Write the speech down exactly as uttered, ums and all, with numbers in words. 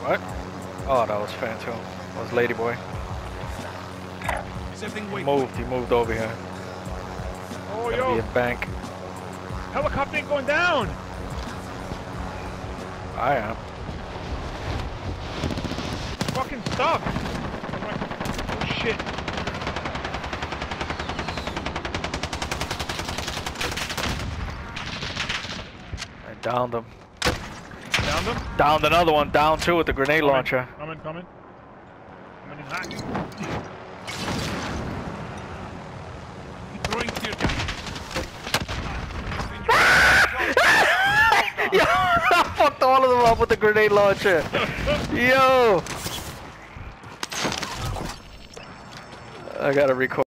What? Oh, that was Phantom. That was Ladyboy. Is everything He moved. He moved over here. Oh, Gonna yo. be a bank. Helicopter ain't going down. I am. Fucking stuck. Oh, shit. I downed him. Downed him? Downed another one. Down two with the grenade Coming, launcher. Coming, coming. Coming in hot. Throwing tear gas. Yo, I fucked all of them up with the grenade launcher. Yo. I gotta record.